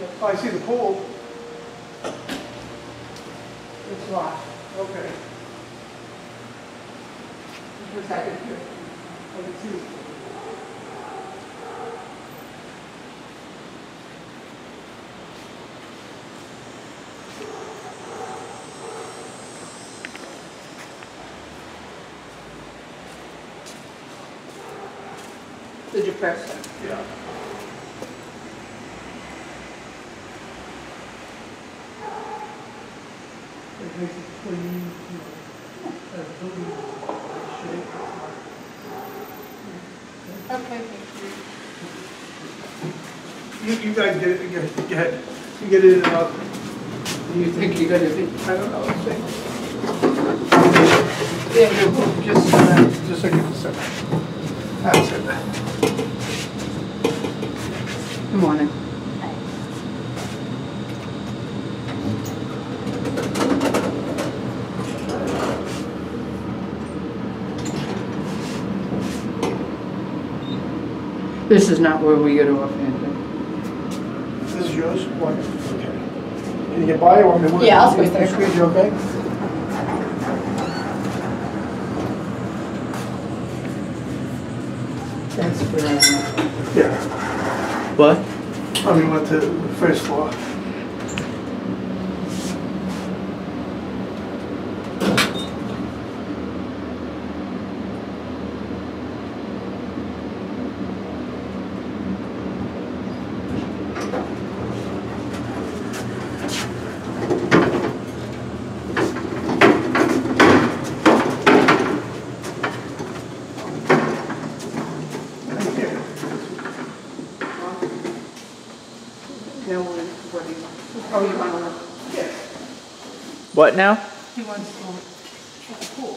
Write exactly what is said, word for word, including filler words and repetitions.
Oh, I see the pool. It's locked. Okay. For a second here. I can see. Did you press it? Yeah. It makes it clean, you know, uh, building shape. Okay, thank You, you guys get it, get, get, you get it in and out. you. You think you're gonna be, I don't know, let's see. Andrew, just, uh, Just like you said. That's it. good morning. This is not where we get off, Andrew. This is yours? What? Okay. Can you get by or want me to? Yeah, I'll squeeze there. Squeeze, you okay? Thanks for that. Yeah. What? I mean, went to the first floor. Now, what do you want? Oh, you want to look? What now? He wants to look at the pool.